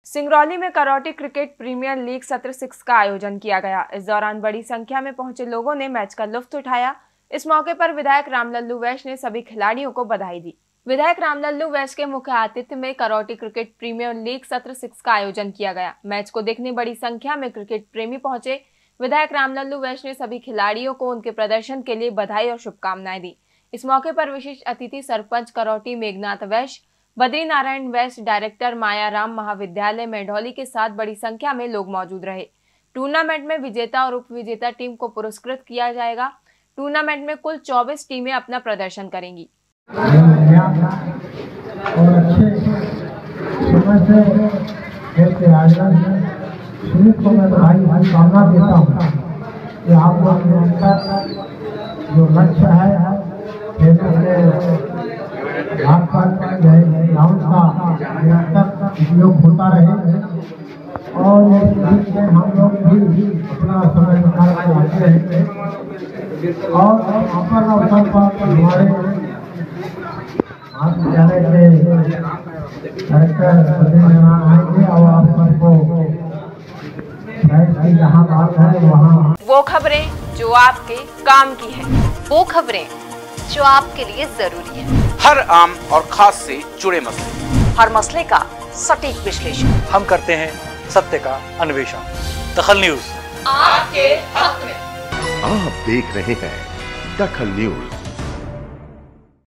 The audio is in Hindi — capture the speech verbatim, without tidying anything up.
सिंगरौली में करौटी क्रिकेट प्रीमियर लीग सत्र सिक्स का आयोजन किया गया। इस दौरान बड़ी संख्या में पहुंचे लोगों ने मैच का लुत्फ उठाया। इस मौके पर विधायक रामलल्लू वैश्य ने सभी खिलाड़ियों को बधाई दी। विधायक रामलल्लू वैश्य के मुख्य आतिथ्य में करौटी क्रिकेट प्रीमियर लीग सत्र सिक्स का आयोजन किया गया। मैच को देखने बड़ी संख्या में क्रिकेट प्रेमी पहुंचे। विधायक रामलल्लू वैश्य ने सभी खिलाड़ियों को उनके प्रदर्शन के लिए बधाई और शुभकामनाएं दी। इस मौके पर विशिष्ट अतिथि सरपंच करौटी मेघनाथ वैश्य, बद्री नारायण वैश्य, डायरेक्टर मायाराम महाविद्यालय मेढौली के साथ बड़ी संख्या में लोग मौजूद रहे। टूर्नामेंट में विजेता और उप विजेता टीम को पुरस्कृत किया जाएगा। टूर्नामेंट में कुल चौबीस टीमें अपना प्रदर्शन करेंगी। और अच्छे समय से को मैं भाई भाई कामना देता हूँ कि आप लोग जो लक्ष्य है आपका ग्राउंड का निरंतर उपयोग होता रहे और इस में हम लोग भी अपना समय निकाल कर आते रहेंगे और अपर अवसर पर हमारे महाविद्यालय के डायरेक्टर आएंगे और आप सबको जहाँ बात है वहाँ वो खबरें जो आपके काम की है, वो खबरें जो आपके लिए जरूरी है, हर आम और खास से जुड़े मसले, हर मसले का सटीक विश्लेषण हम करते हैं सत्य का अन्वेषण। दखल न्यूज आपके हक में। आप देख रहे हैं दखल न्यूज।